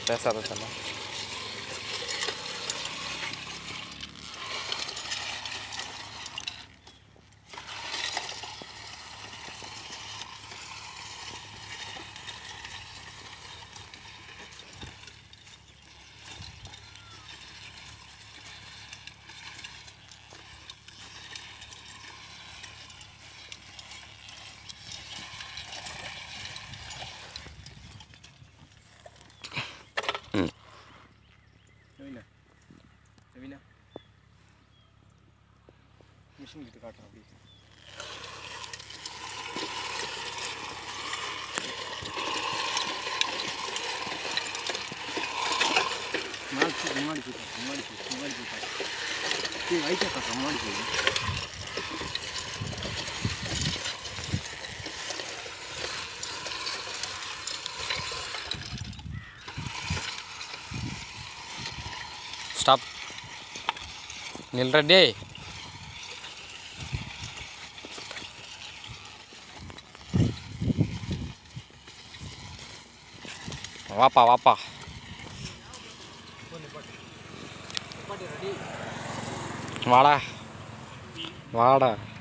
பேசாத சொன்னா மிஷின் கிட்ட காட்டுறேன் அப்படி முன்னாடி போயிட்டேன் வைக்க காட்டுறேன் முன்னாடி போய் ஸ்டாப் நில்ற டேய் வாப்பா வாப்பா வாடா வாடா